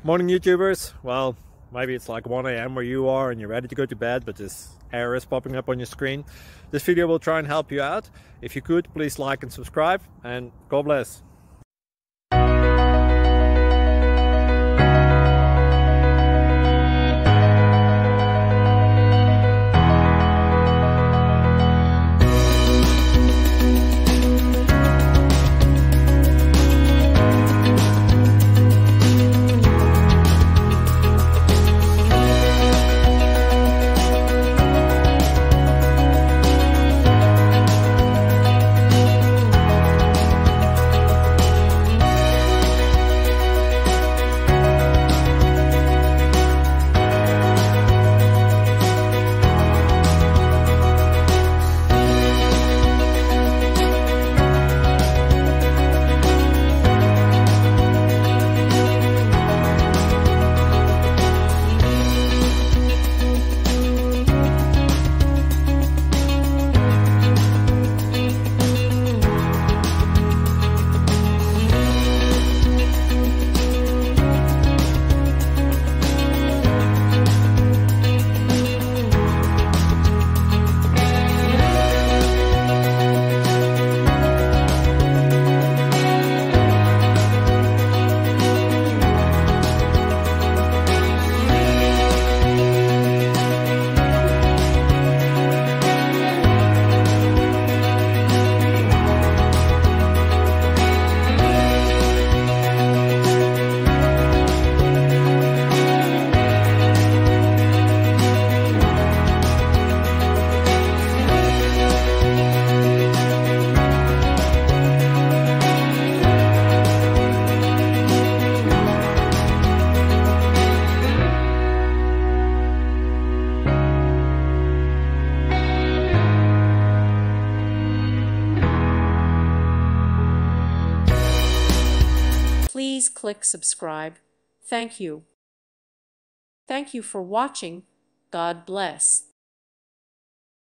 Morning YouTubers. Well, maybe it's like 1 a.m. where you are and you're ready to go to bed, but this error is popping up on your screen. This video will try and help you out. If you could, please like and subscribe, and God bless. Please click subscribe. Thank you. Thank you for watching. God bless.